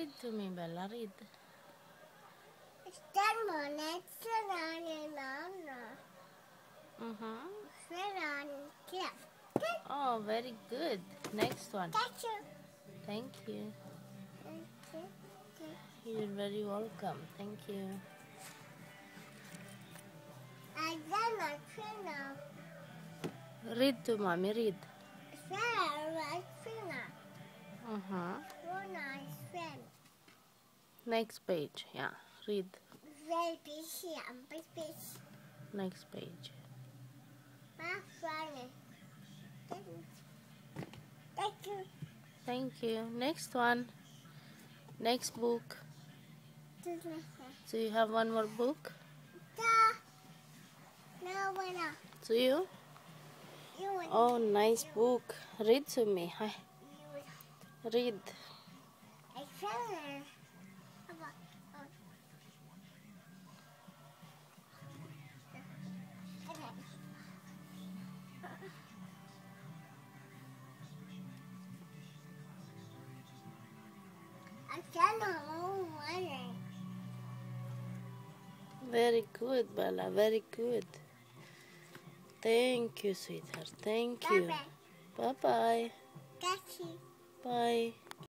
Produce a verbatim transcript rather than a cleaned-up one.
Read to me, Bella. Read. Mm-hmm. Oh, very good. Next one. Thank you. You're very welcome. Thank you. Read to mommy. Read. Uh-huh. Next page. Yeah. Read. Next page. Thank you. Next one. Next book. So you have one more book? Do you? Oh, nice book. Read to me. Hi. Read. Very good, Bella. Very good. Thank you, sweetheart. Thank you. Bye-bye. Bye.